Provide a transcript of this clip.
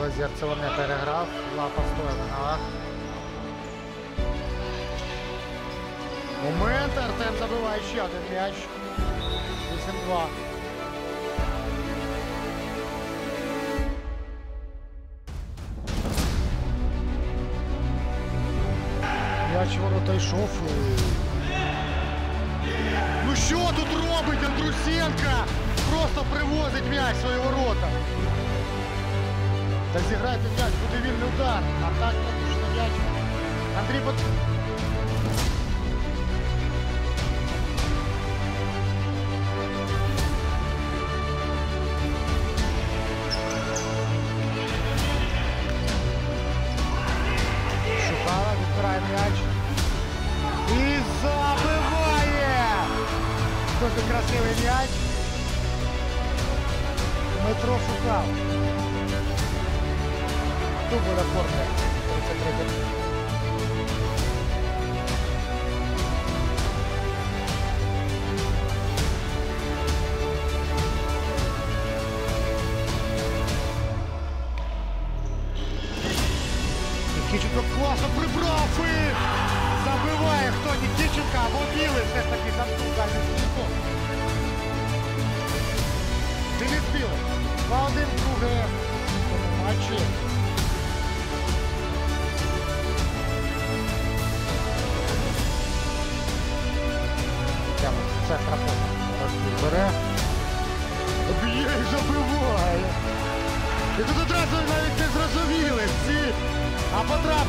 Озерцева не переграв, Лапа стоїть на ногах. Момент, Артем забиває ще один м'яч. 8-2. М'яч ворота йшов. Ну що тут робить Андрусенко? Просто привозить м'яч в свої ворота. Та зіграйте м'яч, буде вільний удар. А так на м'яч. Андрій Шукала, відбирає м'яч. І забиває! Дуже красивий м'яч. Дмитро Шукав. Дубль оформляє. 33. Нікіченко класно прибрав і забиває хто Нікіченко або Білий все ж таки замкнув дальній стінку. Денис Білий. 2-1 друге в матчі. Це трапеза. Бере. Б'є і забиває. І тут одразу навіть не зрозуміли всі. А потрапив.